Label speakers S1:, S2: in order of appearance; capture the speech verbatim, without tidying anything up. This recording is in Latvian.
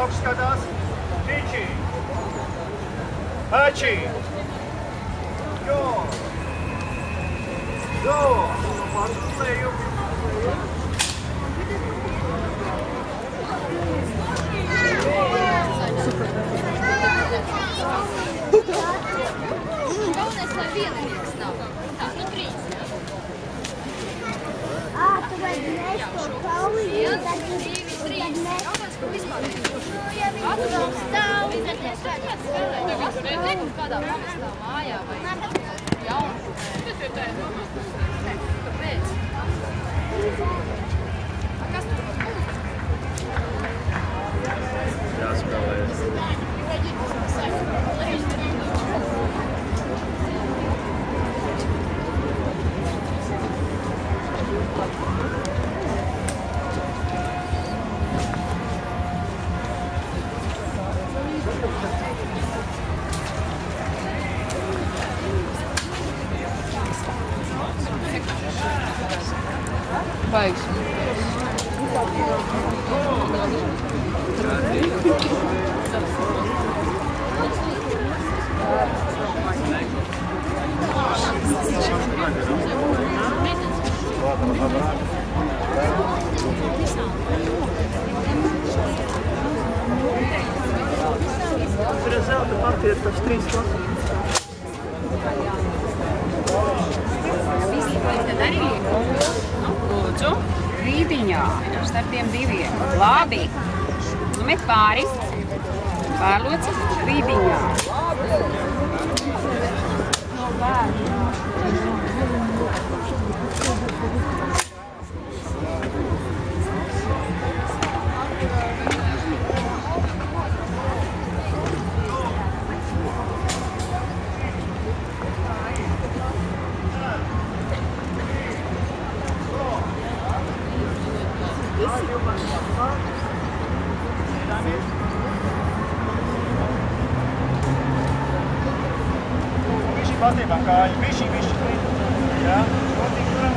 S1: Brauks skatās. Čiči. Ači. Jo. Jo. Pārslēju.
S2: Galvenais, lai vieninieks nav. Tā, nu trīs.
S3: Ā, tu vajag mēs to kauju, tad
S2: Divi, trīs. Galvenais, ka vispār ir.
S3: ja viņi vēl stāv.
S2: Izredzēs, kādā spēlē. Tagad nezinu, kādā pamestā mājā vai jaunu. Kāpēc? A, kas tur būs?
S4: Jāspēlējas.
S5: Baigs.
S1: Tur ir zelta papīra, tas trīs klasas.
S5: Lūdzu, rītiņā starp tiem diviem. Labi. Nu, met pāri. Pārloci rītiņā. No bērnu.
S1: Viši pastībām kāju, viši, viši. Jā, šodien turam